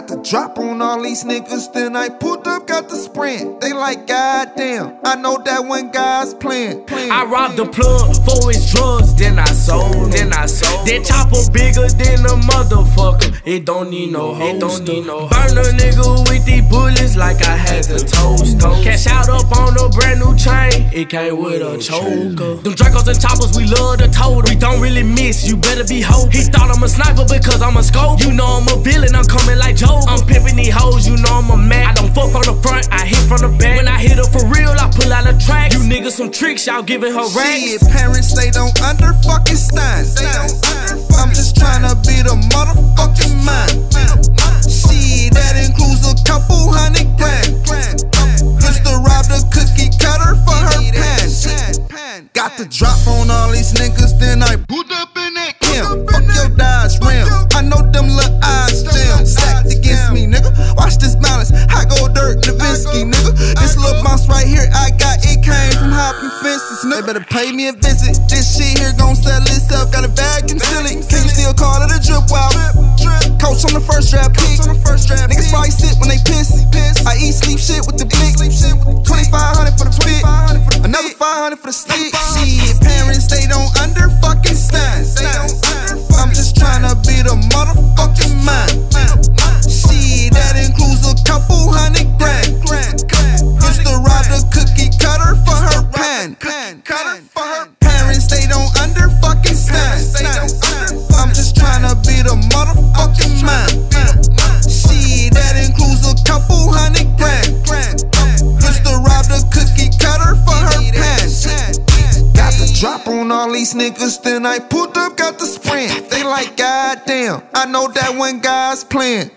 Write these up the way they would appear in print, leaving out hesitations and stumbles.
Got the drop on all these niggas, then I pulled up, got the sprint. They like, goddamn, I know that when guys playing. I robbed the plug for his drugs, then I sold. That chopper bigger than a motherfucker. It don't need no holster. Burn a nigga with these bullets like I had the toaster. Cash out up on a brand new chain, it came with a choker. Them Dracos and choppers, we love the total. We don't really miss, you better be hope. He thought I'm a sniper because I'm a scope. You know I'm a villain, I'm coming like Joe. I'm pimping these hoes, you know I'm a man. I don't fuck from the front, I hit from the back. When I hit her for real, I pull out a track. You niggas some tricks, y'all giving her racks. Shit, parents, they don't under fucking stand. I'm just tryna be the motherfucking man. Shit, that includes a couple $100 grand. Used to rob the cookie cutter for her pan. Got the drop on all these niggas, then I put up in that camp. Fuck your Dodge Ram, I know them little eyes jam. Stacked against me, nigga. Watch this balance, I go dirt Nowinski, nigga. This little bounce right here I got, it came from hopping fences, nigga. They better pay me a visit. This shit here gon' sell itself, got a bag and silly. Can you still call it a drip wow? Coach on the first draft pick. Niggas probably sit when they piss. I eat sleep shit with the blick. 2,500 for the fit. Another 500 for the stick. Shit, parents, they don't under fucking stand. I'm just tryna be the motherfucking man. Shit, that includes a couple $100 grand. Used to rob the cookie cutter for her pan. Parents, they don't under fucking stand. I'm just tryna be the motherfucking man. Shit, that includes a couple $100 grand. Used to rob the cookie cutter for her pan. Got the drop on all these niggas, then I pulled up, got the sprint. They like, goddamn, I know that when guys playing.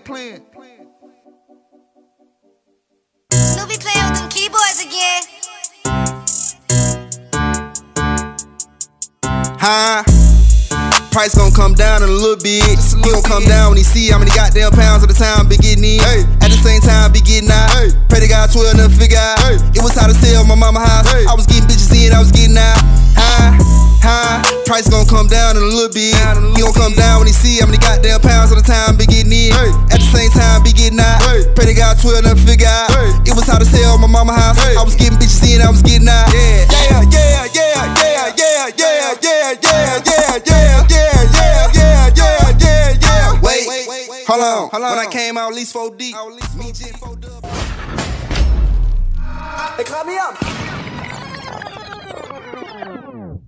Snoopy playing with them keyboards again. Huh? Price gon' come down in a little bit. He gon' come down when he see how many goddamn pounds at the time be getting in. At the same time be getting out. Pray to God 12 never figure out. It was hot as hell my mama house. I was getting bitches in, I was getting out. High. Price gon' come down in a little bit. He gon' come down when he see how many goddamn pounds at the time be getting in. At the same time be getting out. Pray to God 12 never figure out. It was hot as hell my mama house. I was getting bitches in, I was getting out. Yeah. Wait, hold on. When I came out, at least 4 deep. Me, J, 4 dub. They call me up.